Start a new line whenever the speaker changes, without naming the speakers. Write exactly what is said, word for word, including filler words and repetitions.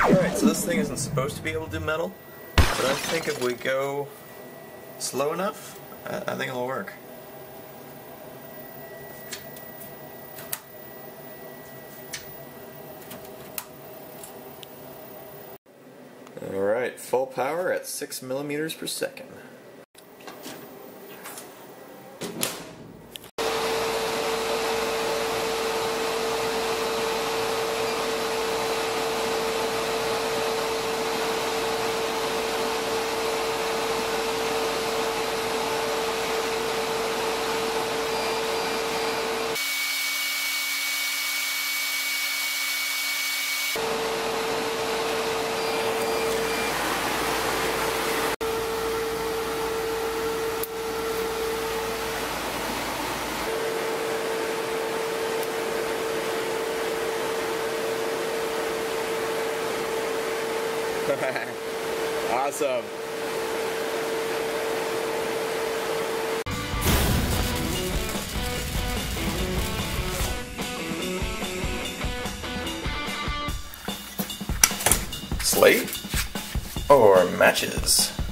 Alright, so this thing isn't supposed to be able to do metal, but I think if we go slow enough, I, I think it'll work. Alright, full power at six millimeters per second. Awesome. Slate or matches?